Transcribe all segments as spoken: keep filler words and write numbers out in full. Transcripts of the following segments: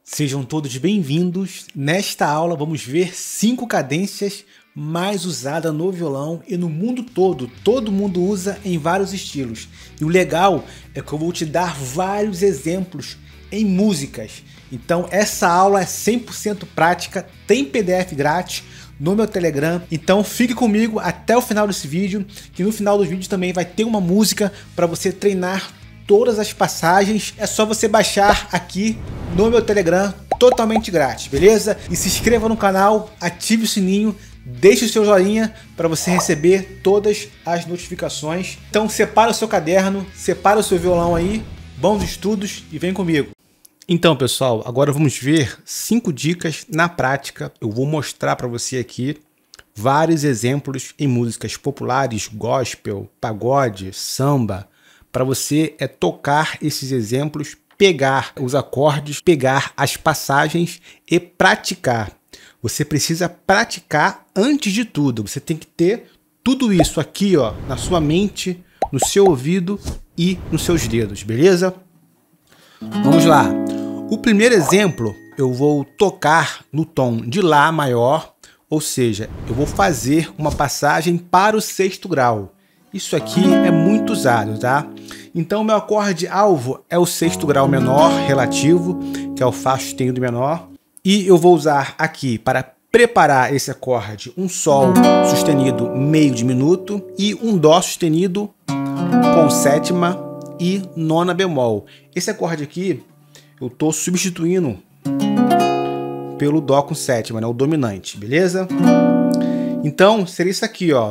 Sejam todos bem-vindos. Nesta aula vamos ver cinco cadências mais usadas no violão e no mundo todo. Todo mundo usa em vários estilos. E o legal é que eu vou te dar vários exemplos em músicas. Então essa aula é cem por cento prática, tem P D F grátis no meu Telegram. Então fique comigo até o final desse vídeo, que no final do vídeo também vai ter uma música para você treinar todas as passagens. É só você baixar aqui no meu Telegram, totalmente grátis, beleza? E se inscreva no canal, ative o sininho, deixe o seu joinha para você receber todas as notificações. Então separa o seu caderno, separa o seu violão aí, bons estudos e vem comigo. Então pessoal, agora vamos ver cinco dicas na prática. Eu vou mostrar para você aqui vários exemplos em músicas populares, gospel, pagode, samba, para você é tocar esses exemplos, pegar os acordes, pegar as passagens e praticar. Você precisa praticar antes de tudo. Você tem que ter tudo isso aqui, ó, na sua mente, no seu ouvido e nos seus dedos, beleza? Vamos lá. O primeiro exemplo, eu vou tocar no tom de Lá maior, ou seja, eu vou fazer uma passagem para o sexto grau. Isso aqui é muito usado, tá? Então, meu acorde alvo é o sexto grau menor relativo, que é o Fá sustenido menor. E eu vou usar aqui, para preparar esse acorde, um Sol sustenido meio diminuto e um Dó sustenido com sétima e nona bemol. Esse acorde aqui, eu estou substituindo pelo Dó com sétima, né? O dominante, beleza? Então, seria isso aqui, ó.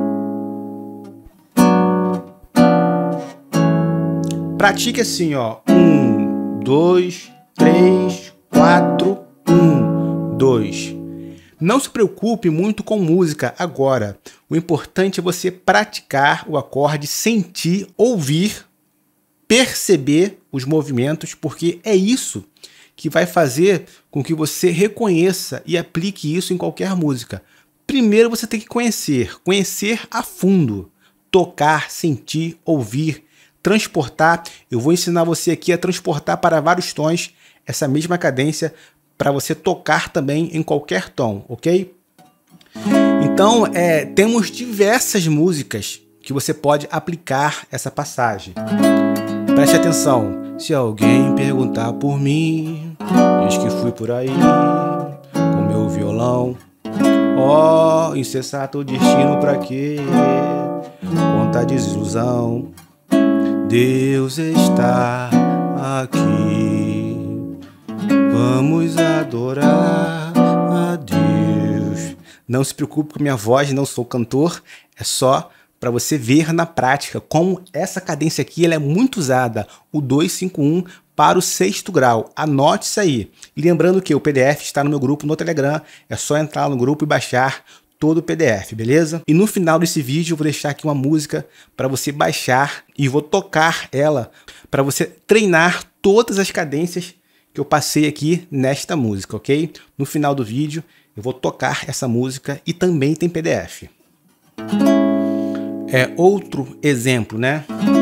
Pratique assim, ó. Um, dois, três, quatro, um, dois. Não se preocupe muito com música agora. O importante é você praticar o acorde, sentir, ouvir, perceber os movimentos, porque é isso que vai fazer com que você reconheça e aplique isso em qualquer música. Primeiro você tem que conhecer, conhecer a fundo, tocar, sentir, ouvir, transportar. Eu vou ensinar você aqui a transportar para vários tons essa mesma cadência para você tocar também em qualquer tom, ok? Então, é, temos diversas músicas que você pode aplicar essa passagem. Preste atenção. Se alguém perguntar por mim, diz que fui por aí com meu violão. Ó, oh, insensato destino pra quê? Quanta desilusão. Deus está aqui, vamos adorar a Deus. Não se preocupe com minha voz, não sou cantor, é só para você ver na prática como essa cadência aqui ela é muito usada, o dois cinco um para o sexto grau. Anote isso aí. E lembrando que o P D F está no meu grupo no Telegram, é só entrar no grupo e baixar todo o P D F, beleza? E no final desse vídeo eu vou deixar aqui uma música para você baixar e vou tocar ela para você treinar todas as cadências que eu passei aqui nesta música, ok? No final do vídeo eu vou tocar essa música e também tem P D F. É outro exemplo, né?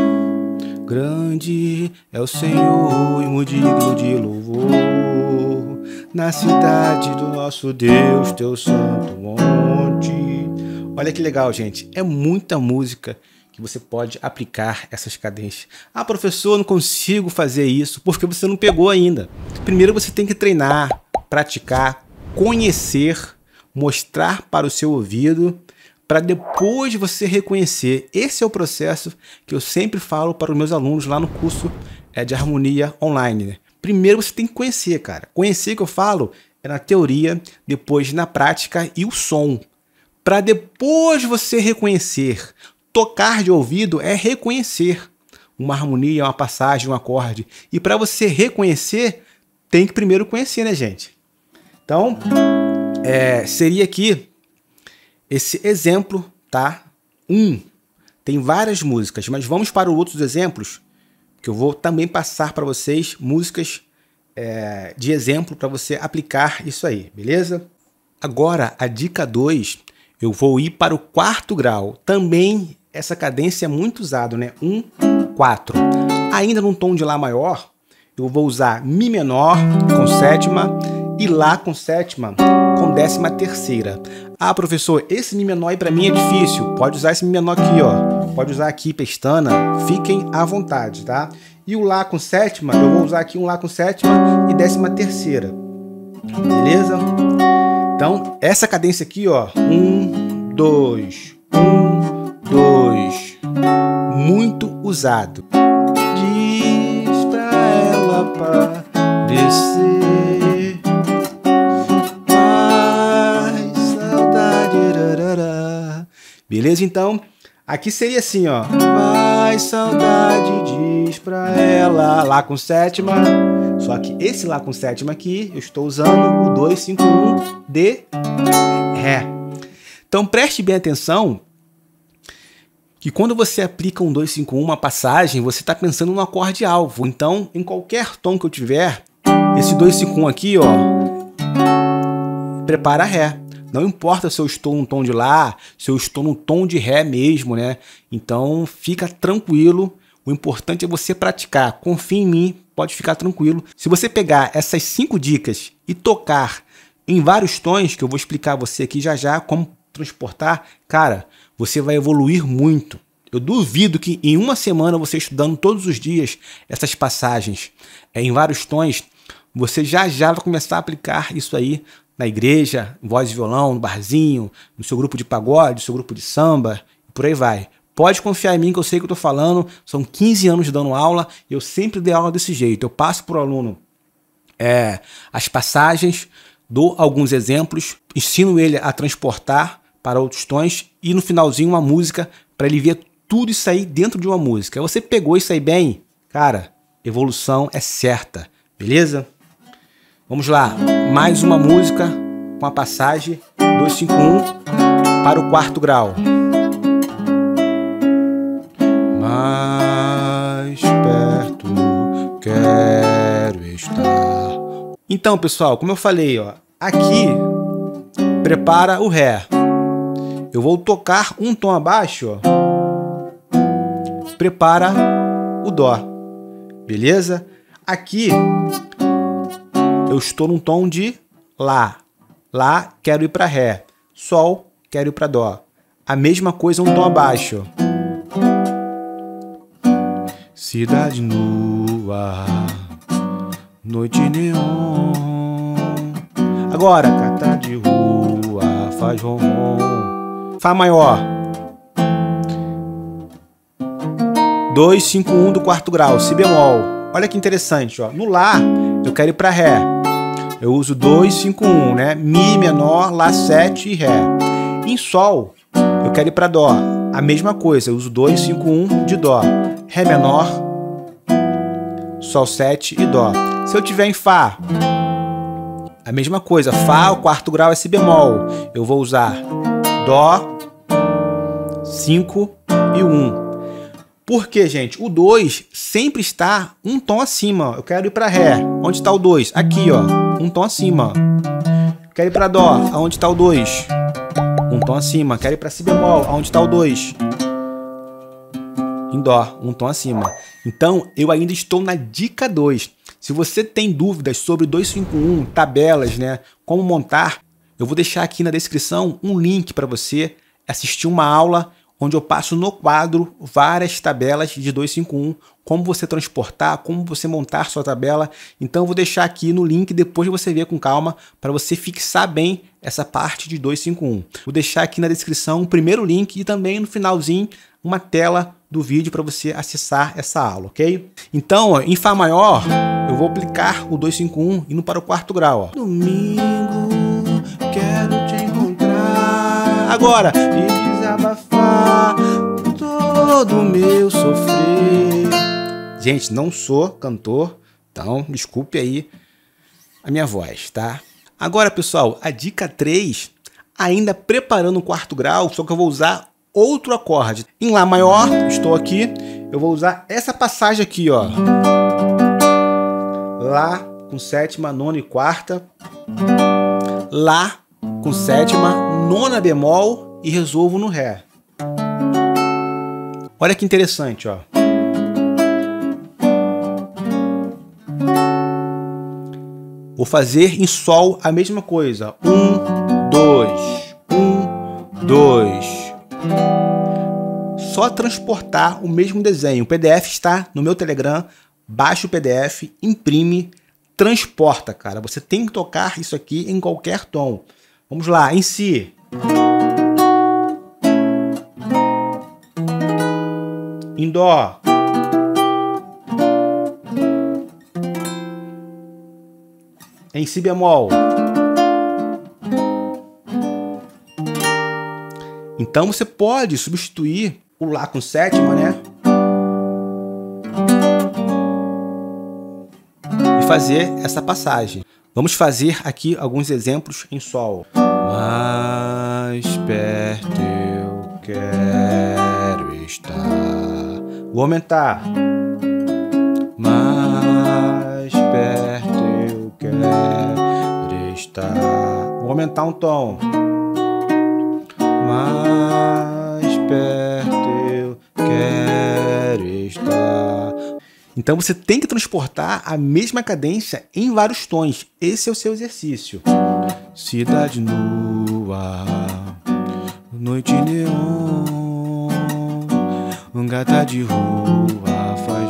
Grande é o Senhor e muito digno de louvor, na cidade do nosso Deus, teu santo monte. Olha que legal, gente. É muita música que você pode aplicar essas cadências. Ah, professor, eu não consigo fazer isso porque você não pegou ainda. Primeiro você tem que treinar, praticar, conhecer, mostrar para o seu ouvido, para depois você reconhecer. Esse é o processo que eu sempre falo para os meus alunos lá no curso de harmonia online, né? Primeiro você tem que conhecer, cara. Conhecer que eu falo é na teoria, depois na prática e o som. Para depois você reconhecer. Tocar de ouvido é reconhecer uma harmonia, uma passagem, um acorde. E para você reconhecer, tem que primeiro conhecer, né, gente? Então, é, seria aqui esse exemplo, tá? Um. Tem várias músicas, mas vamos para outros exemplos, que eu vou também passar para vocês músicas é, de exemplo para você aplicar isso aí, beleza? Agora, a dica dois, eu vou ir para o quarto grau. Também essa cadência é muito usada, né? um, quatro. Ainda num tom de Lá maior, eu vou usar Mi menor com sétima e Lá com sétima com décima terceira. Ah, professor, esse Mi menor aí para mim é difícil. Pode usar esse Mi menor aqui, ó. Pode usar aqui, pestana. Fiquem à vontade, tá? E o Lá com sétima, eu vou usar aqui um Lá com sétima e décima terceira. Beleza? Então, essa cadência aqui, ó. Um, dois, um, dois. Muito usado. Diz pra ela parecer. Faz saudade. Rarará. Beleza? Então, aqui seria assim, ó. Faz saudade, diz pra ela. Lá com sétima. Só que esse Lá com sétima aqui, eu estou usando o dois, cinco, um de Ré. Então preste bem atenção que quando você aplica um dois, cinco, um, uma passagem, você está pensando no acorde alvo. Então, em qualquer tom que eu tiver, esse dois, cinco, um aqui, ó, prepara Ré. Não importa se eu estou no tom de Lá, se eu estou no tom de Ré mesmo, né? Então, fica tranquilo. O importante é você praticar. Confie em mim, pode ficar tranquilo. Se você pegar essas cinco dicas e tocar em vários tons, que eu vou explicar a você aqui já já como transportar, cara, você vai evoluir muito. Eu duvido que em uma semana você estudando todos os dias essas passagens é, em vários tons, você já já vai começar a aplicar isso aí na igreja, voz e violão, no barzinho, no seu grupo de pagode, no seu grupo de samba, e por aí vai. Pode confiar em mim que eu sei o que eu estou falando, são quinze anos dando aula e eu sempre dei aula desse jeito. Eu passo para o aluno é, as passagens, dou alguns exemplos, ensino ele a transportar para outros tons e no finalzinho uma música para ele ver tudo isso aí dentro de uma música. Você pegou isso aí bem? Cara, evolução é certa, beleza? Vamos lá, mais uma música com a passagem dois, cinco, um para o quarto grau. Mais perto quero estar. Então, pessoal, como eu falei, ó, aqui prepara o Ré. Eu vou tocar um tom abaixo, ó. Prepara o Dó. Beleza? Aqui eu estou num tom de Lá. Lá, quero ir para Ré. Sol, quero ir para Dó. A mesma coisa um tom abaixo. Cidade nua, noite neon. Agora, cata de rua, faz rom. Fá maior. dois, cinco, um do quarto grau, Si bemol. Olha que interessante, ó. No Lá, eu quero ir para Ré. Eu uso dois, cinco, um, né? Mi menor, Lá sete e Ré. Em Sol, eu quero ir para Dó. A mesma coisa, eu uso dois, cinco, um de Dó. Ré menor, Sol sete e Dó. Se eu tiver em Fá, a mesma coisa. Fá, o quarto grau é Si bemol. Eu vou usar Dó, cinco e um. Por quê, gente? O dois sempre está um tom acima. Eu quero ir para Ré. Onde está o dois? Aqui, ó. Um tom acima. Quero ir para Dó. Aonde está o dois? Um tom acima. Quero ir para Si bemol. Aonde está o dois? Em Dó. Um tom acima. Então, eu ainda estou na dica dois. Se você tem dúvidas sobre dois, cinco, um, tabelas, né? Como montar, eu vou deixar aqui na descrição um link para você assistir uma aula onde eu passo no quadro várias tabelas de dois, cinco, um, como você transportar, como você montar sua tabela. Então eu vou deixar aqui no link, depois você ver com calma, para você fixar bem essa parte de dois, cinco, um. Vou deixar aqui na descrição o primeiro link e também no finalzinho uma tela do vídeo para você acessar essa aula, ok? Então, ó, em Fá maior, eu vou aplicar o dois, cinco, um indo para o quarto grau. Ó. Domingo, quero te encontrar. Agora, e desabafar todo o meu sofrer. Gente, não sou cantor, então desculpe aí a minha voz, tá? Agora, pessoal, a dica três, ainda preparando o quarto grau, só que eu vou usar outro acorde. Em Lá maior, estou aqui, eu vou usar essa passagem aqui, ó. Lá com sétima, nona e quarta. Lá com sétima, nona bemol e resolvo no Ré. Olha que interessante, ó. Vou fazer em Sol a mesma coisa. Um, dois, um, dois. Só transportar o mesmo desenho. O P D F está no meu Telegram. Baixa o P D F, imprime, transporta, cara. Você tem que tocar isso aqui em qualquer tom. Vamos lá, em Si. Em Dó. Em Si bemol. Então você pode substituir o Lá com sétima, né? E fazer essa passagem. Vamos fazer aqui alguns exemplos em Sol. Mais perto eu quero estar. Vou aumentar. Mais perto eu quero estar. Vou aumentar um tom. Mais perto eu quero estar. Então você tem que transportar a mesma cadência em vários tons. Esse é o seu exercício. Cidade nua, noite neon, um gata de rua faz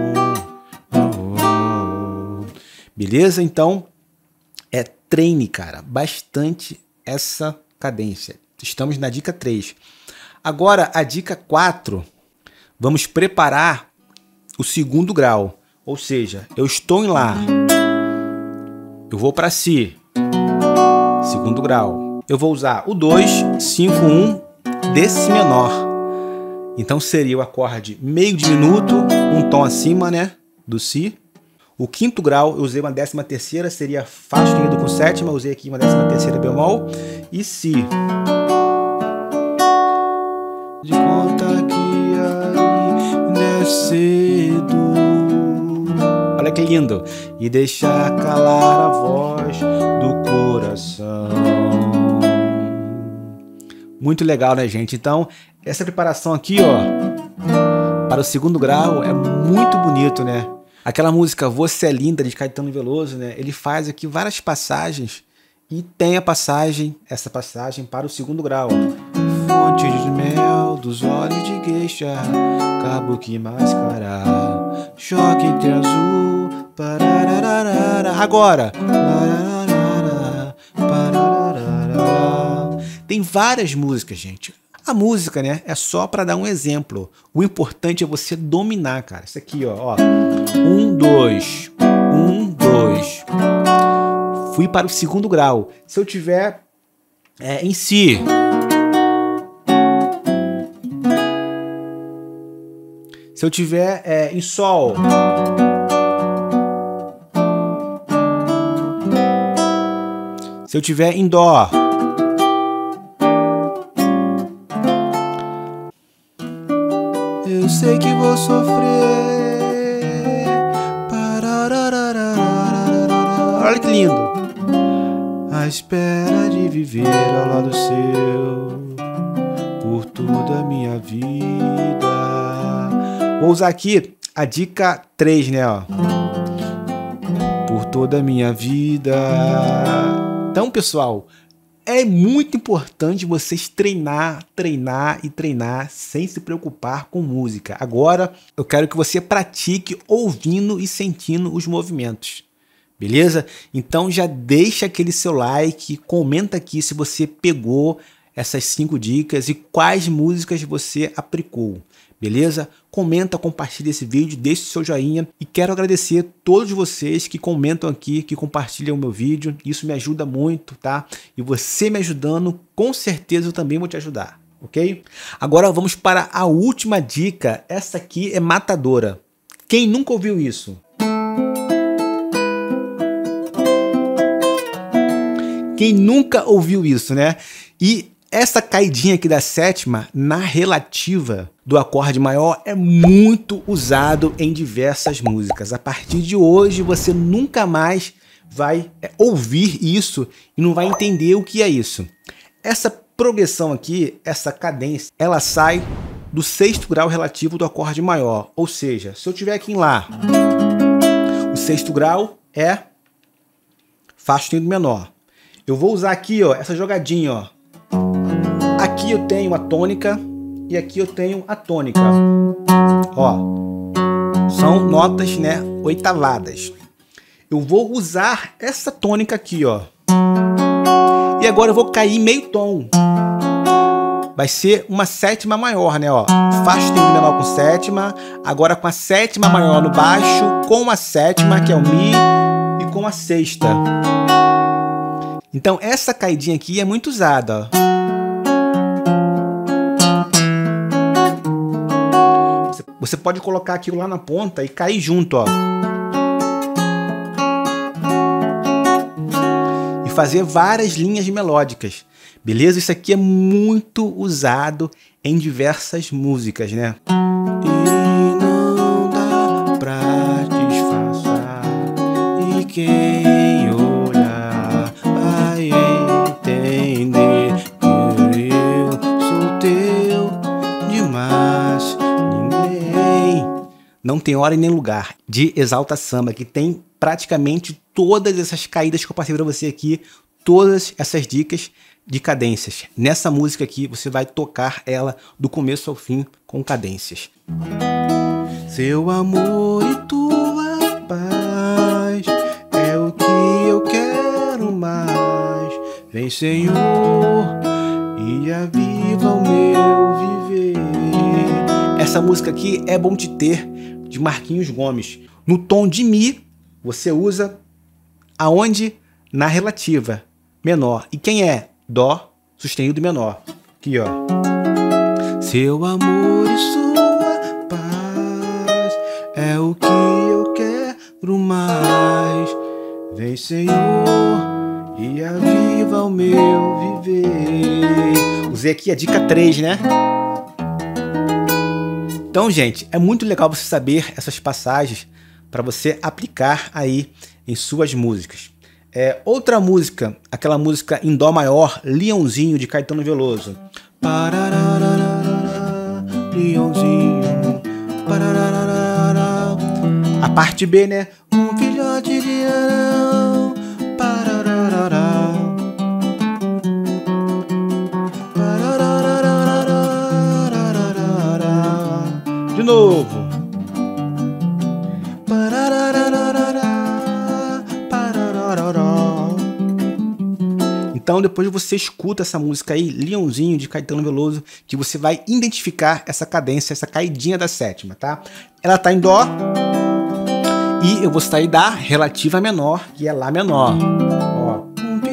um. Beleza? Então, é treine, cara, bastante essa cadência. Estamos na dica três. Agora, a dica quatro. Vamos preparar o segundo grau. Ou seja, eu estou em Lá. Eu vou para Si. Segundo grau. Eu vou usar o dois, cinco, um de Si menor. Então seria o acorde meio diminuto, um tom acima, né, do Si. O quinto grau eu usei uma décima terceira, seria Fá sustenido com sétima, eu usei aqui uma décima terceira bemol e Si. De conta que aí descedo. Olha que lindo. E deixar calar a voz do coração. Muito legal, né, gente? Então, essa preparação aqui, ó, para o segundo grau é muito bonito, né? Aquela música Você é Linda, de Caetano Veloso, né? Ele faz aqui várias passagens e tem a passagem, essa passagem para o segundo grau. Fonte de mel dos olhos de geisha, kabuki mascara, choque entre azul, parararara. Agora, parararara, parararara. Tem várias músicas, gente. A música, né, é só para dar um exemplo. O importante é você dominar, cara. Isso aqui, ó, ó. Um, dois, um, dois. Fui para o segundo grau. Se eu tiver é, em Si, se eu tiver é, em Sol, se eu tiver em Dó, eu sei que vou sofrer. Olha que lindo. À espera de viver ao lado seu por toda a minha vida. Vou usar aqui a dica três, né? Ó. Por toda a minha vida. Então, pessoal, é muito importante vocês treinar, treinar e treinar sem se preocupar com música. Agora, eu quero que você pratique ouvindo e sentindo os movimentos. Beleza? Então já deixa aquele seu like, comenta aqui se você pegou essas cinco dicas e quais músicas você aplicou. Beleza? Comenta, compartilha esse vídeo, deixe seu joinha e quero agradecer a todos vocês que comentam aqui, que compartilham o meu vídeo. Isso me ajuda muito, tá? E você me ajudando, com certeza eu também vou te ajudar, ok? Agora vamos para a última dica. Essa aqui é matadora. Quem nunca ouviu isso? Quem nunca ouviu isso, né? E essa caidinha aqui da sétima, na relativa do acorde maior, é muito usado em diversas músicas. A partir de hoje, você nunca mais vai ouvir isso e não vai entender o que é isso. Essa progressão aqui, essa cadência, ela sai do sexto grau relativo do acorde maior. Ou seja, se eu tiver aqui em Lá, o sexto grau é Fá sustenido menor. Eu vou usar aqui, ó, essa jogadinha, ó. Aqui eu tenho a tônica e aqui eu tenho a tônica. Ó, são notas, né, oitavadas. Eu vou usar essa tônica aqui, ó. E agora eu vou cair meio tom. Vai ser uma sétima maior, né, ó. Fá sustenido menor com sétima, agora com a sétima maior no baixo, com a sétima, que é o Mi, e com a sexta. Então essa caidinha aqui é muito usada, ó. Você pode colocar aquilo lá na ponta e cair junto, ó. E fazer várias linhas melódicas. Beleza? Isso aqui é muito usado em diversas músicas, né? E não dá pra disfarçar, e quem olhar vai entender que eu sou teu demais. Não tem hora e nem lugar, de Exalta Samba, que tem praticamente todas essas caídas que eu passei para você aqui, todas essas dicas de cadências. Nessa música aqui, você vai tocar ela do começo ao fim com cadências. Seu amor e tua paz é o que eu quero mais. Vem, Senhor, e aviva o meu viver. Essa música aqui é bom de ter, de Marquinhos Gomes. No tom de Mi, você usa aonde? Na relativa, menor. E quem é? Dó sustenido menor. Aqui, ó. Seu amor e sua paz é o que eu quero mais. Vem, Senhor, e aviva o meu viver. Usei aqui a dica três, né? Então, gente, é muito legal você saber essas passagens para você aplicar aí em suas músicas. É, outra música, aquela música em Dó maior, Leãozinho, de Caetano Veloso. Leãozinho. A parte B, né? Um filhote de leão. De novo. Então depois você escuta essa música aí, Leãozinho, de Caetano Veloso, que você vai identificar essa cadência, essa caidinha da sétima, tá? Ela tá em Dó e eu vou sair da relativa menor, que é Lá menor. Ó.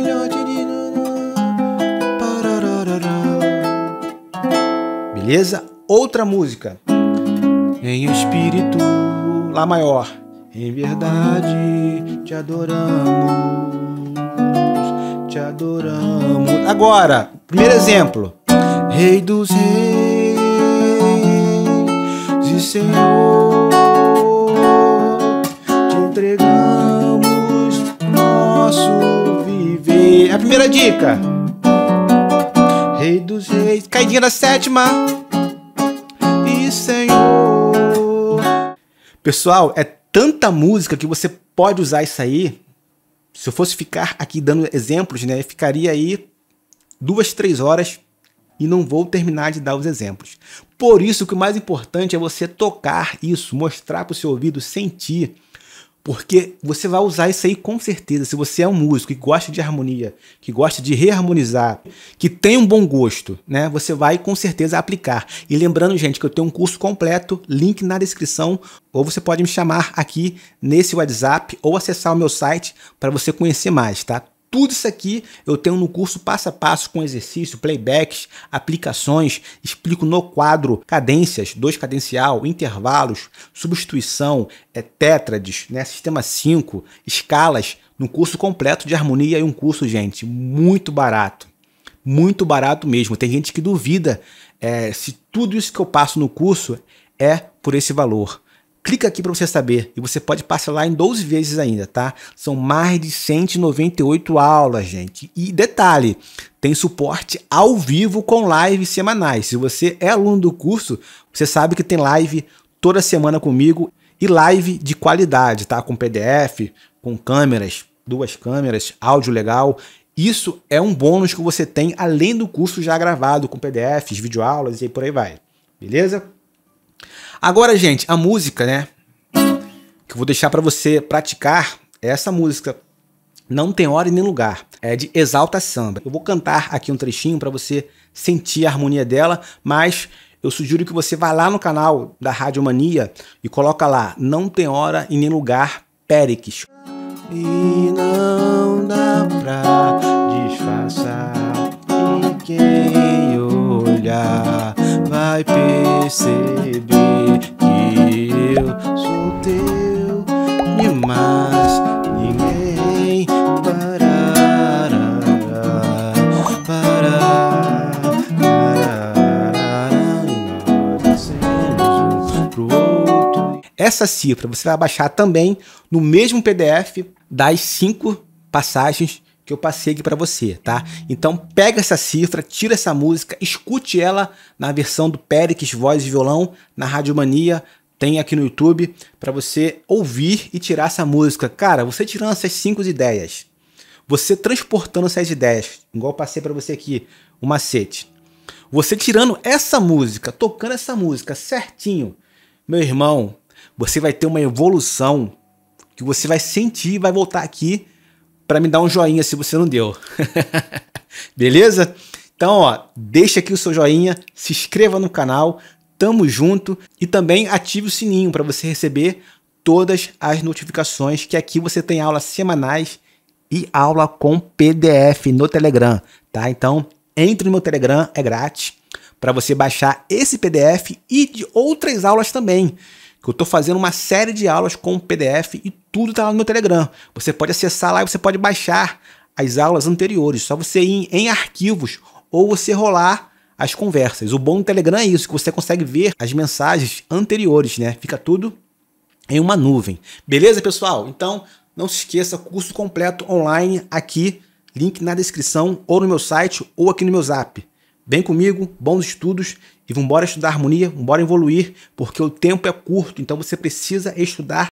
Beleza? Outra música. Em espírito, Lá maior. Em verdade, te adoramos, te adoramos. Agora, primeiro exemplo. Rei dos reis e Senhor, te entregamos nosso viver. A primeira dica. Rei dos reis, caidinha da sétima. E Senhor. Pessoal, é tanta música que você pode usar isso aí. Se eu fosse ficar aqui dando exemplos, né, eu ficaria aí duas, três horas e não vou terminar de dar os exemplos. Por isso que o mais importante é você tocar isso, mostrar para o seu ouvido, sentir, porque você vai usar isso aí com certeza. Se você é um músico que gosta de harmonia, que gosta de reharmonizar, que tem um bom gosto, né, você vai com certeza aplicar. E lembrando, gente, que eu tenho um curso completo, link na descrição, ou você pode me chamar aqui nesse WhatsApp ou acessar o meu site para você conhecer mais, tá? Tudo isso aqui eu tenho no curso passo a passo com exercício, playbacks, aplicações, explico no quadro cadências, dois cadencial, intervalos, substituição, é, tétrades, né, sistema cinco, escalas, no curso completo de harmonia e um curso, gente, muito barato, muito barato mesmo. Tem gente que duvida é, se tudo isso que eu passo no curso é por esse valor. Clica aqui para você saber e você pode parcelar em doze vezes ainda, tá? São mais de cento e noventa e oito aulas, gente. E detalhe, tem suporte ao vivo com lives semanais. Se você é aluno do curso, você sabe que tem live toda semana comigo e live de qualidade, tá? Com P D F, com câmeras, duas câmeras, áudio legal. Isso é um bônus que você tem além do curso já gravado com P D Fs, videoaulas e por aí vai. Beleza? Agora, gente, a música, né? Que eu vou deixar para você praticar é essa música. Não Tem Hora e Nem Lugar. É de Exalta Samba. Eu vou cantar aqui um trechinho para você sentir a harmonia dela, mas eu sugiro que você vá lá no canal da Rádio Mania e coloca lá Não Tem Hora e Nem Lugar, Péricles. E não dá pra disfarçar, e quem olhar vai perceber que eu sou teu, e mais ninguém parará, parará, parará, e nós seremos um pro outro. Essa cifra você vai baixar também no mesmo P D F das cinco passagens que eu passei aqui para você, tá? Então pega essa cifra, tira essa música, escute ela na versão do Péricles Voz e Violão na Rádio Mania, tem aqui no YouTube para você ouvir e tirar essa música. Cara, você tirando essas cinco ideias, você transportando essas ideias, igual eu passei para você aqui, o macete. Você tirando essa música, tocando essa música certinho, meu irmão, você vai ter uma evolução que você vai sentir e vai voltar aqui para me dar um joinha se você não deu. Beleza? Então, ó, deixa aqui o seu joinha, se inscreva no canal, tamo junto e também ative o sininho para você receber todas as notificações, que aqui você tem aulas semanais e aula com P D F no Telegram, tá? Então, entre no meu Telegram, é grátis, para você baixar esse P D F e de outras aulas também. Que eu estou fazendo uma série de aulas com P D F e tudo está lá no meu Telegram. Você pode acessar lá e você pode baixar as aulas anteriores. Só você ir em arquivos ou você rolar as conversas. O bom do Telegram é isso, que você consegue ver as mensagens anteriores, né? Fica tudo em uma nuvem. Beleza, pessoal? Então, não se esqueça, curso completo online aqui, link na descrição, ou no meu site, ou aqui no meu zap. Vem comigo, bons estudos e vambora estudar harmonia, vambora evoluir, porque o tempo é curto, então você precisa estudar